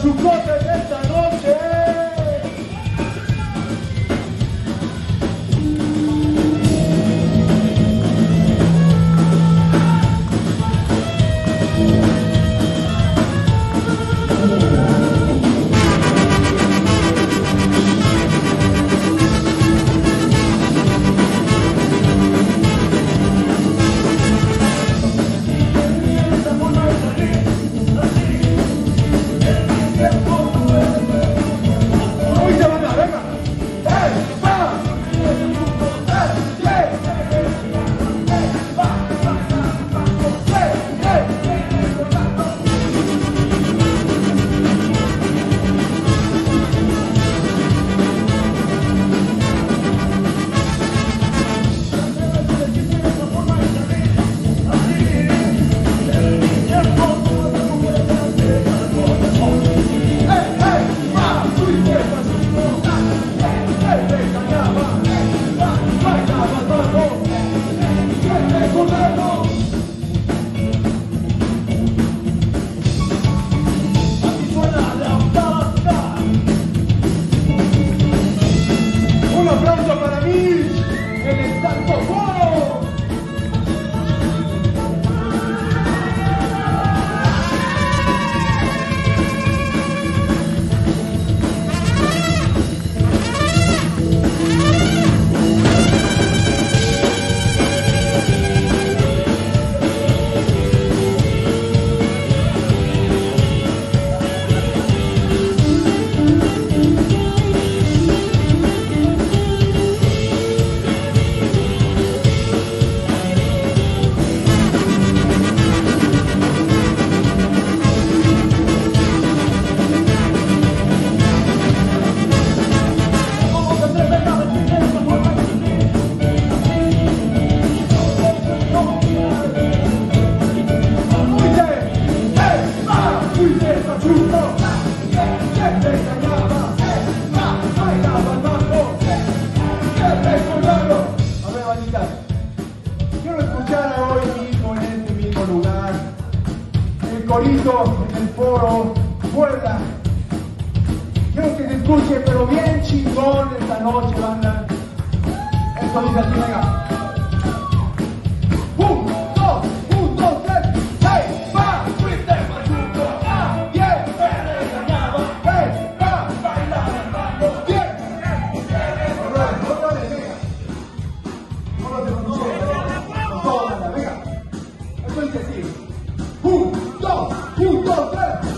Pachucote de esta noche. Corito en el Foro, Puebla. Quiero que se escuche, pero bien chingón esta noche, banda. Esto dice así, venga. 1, 2, 1, 2, 3, ¡hey! ¡Va! ¡Fuiste Pachuco! ¡Ah! ¡Bien! ¡Te engañaba! ¡Hey! ¡Va! ¡Bailaba el tango! ¡Bien! ¡Otra vez, venga! ¿Cómo te conoce? Con toda banda, venga. Esto dice así. 1, 2, 1, 2, 3.